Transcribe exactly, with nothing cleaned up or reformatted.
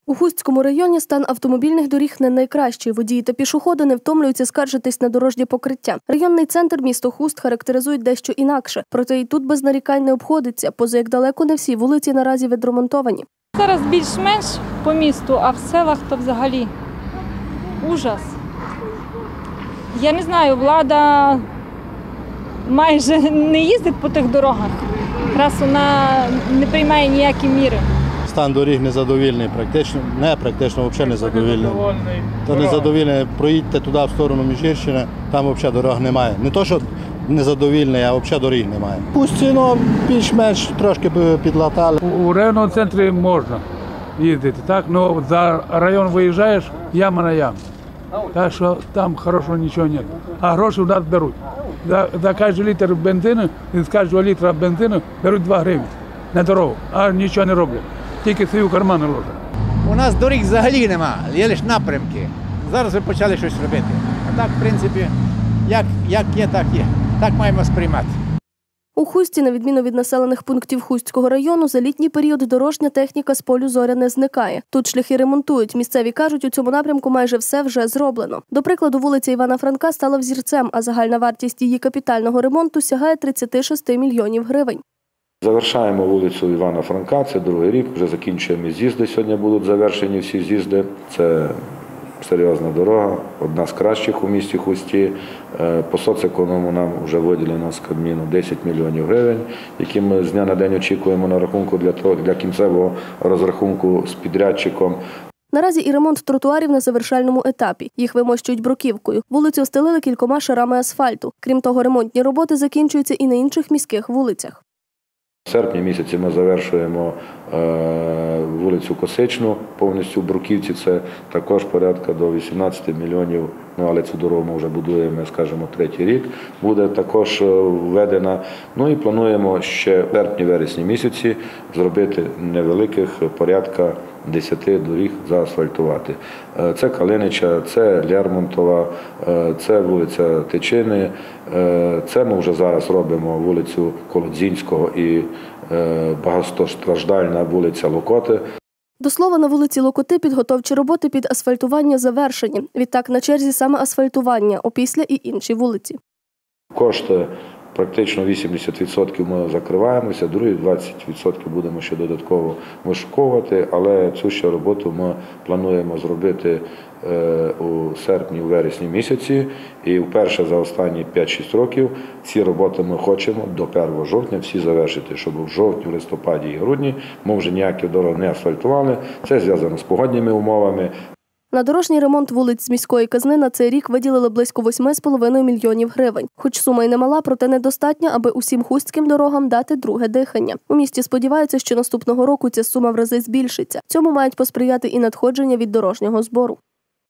У Хустському районі стан автомобільних доріг не найкращий. Водії та пішоходи не втомлюються скаржитись на дорожнє покриття. Районний центр місто Хуст характеризують дещо інакше. Проте і тут без нарікань не обходиться, поза як далеко не всі вулиці наразі відремонтовані. Зараз більш-менш по місту, а в селах то взагалі ужас. Я не знаю, влада майже не їздить по тих дорогах, раз вона не приймає ніякі міри. Стан доріг незадовільний, практично, не практично, взагалі незадовільний. Та незадовільний, проїдьте туди, в сторону Міжгірщини, там взагалі дорог немає. Не то, що незадовільний, а взагалі доріг немає. Пустіно більш-менш трошки підлатали. У районному центрі можна їздити, так? Ну, за район виїжджаєш, яма на яму. Так що там хорошого нічого немає. А гроші у нас беруть. За, за кожен літр бензину, з кожного літра бензину беруть два гривні на дорогу, а нічого не роблять. Тільки свої в кармани ложать. У нас доріг взагалі нема, є лише напрямки. Зараз ви почали щось робити. А так, в принципі, як, як є, так є. Так маємо сприймати. У Хусті, на відміну від населених пунктів Хустського району, за літній період дорожня техніка з полю зоря не зникає. Тут шляхи ремонтують. Місцеві кажуть, у цьому напрямку майже все вже зроблено. До прикладу, вулиця Івана Франка стала взірцем, а загальна вартість її капітального ремонту сягає тридцять шість мільйонів гривень. Завершаємо вулицю Івана Франка, це другий рік, вже закінчуємо з'їзди, сьогодні будуть завершені всі з'їзди. Це серйозна дорога, одна з кращих у місті Хусті. По соцеконому нам вже виділено з Кабміну десять мільйонів гривень, які ми з дня на день очікуємо на рахунку для того, для кінцевого розрахунку з підрядчиком. Наразі і ремонт тротуарів на завершальному етапі. Їх вимощують бруківкою. Вулицю остелили кількома шарами асфальту. Крім того, ремонтні роботи закінчуються і на інших міських вулицях. В серпні місяці ми завершуємо вулицю Косичну, повністю в бруківці, це також порядка до вісімнадцяти мільйонів, ну, але цю дорогу ми вже будуємо, скажімо, третій рік, буде також введена. Ну і плануємо ще в серпні-вересні місяці зробити невеликих порядка десяти доріг заасфальтувати. Це Калинича, це Лермонтова, це вулиця Тичини, це ми вже зараз робимо вулицю Колодзінського і багатостраждальна вулиця Локоти. До слова, на вулиці Локоти підготовчі роботи під асфальтування завершені. Відтак на черзі саме асфальтування, опісля і інші вулиці. Кошти практично вісімдесят відсотків ми закриваємося, другі двадцять відсотків будемо ще додатково вишуковувати, але цю ще роботу ми плануємо зробити у серпні-вересні місяці. І вперше за останні п'ять-шість років ці роботи ми хочемо до першого жовтня всі завершити, щоб в жовтні, листопаді і грудні ми вже ніякі дороги не асфальтували. Це зв'язано з погодніми умовами. На дорожній ремонт вулиць з міської казни на цей рік виділили близько восьми з половиною мільйонів гривень. Хоч сума й немала, проте недостатня, аби усім хустським дорогам дати друге дихання. У місті сподіваються, що наступного року ця сума в рази збільшиться. Цьому мають посприяти і надходження від дорожнього збору.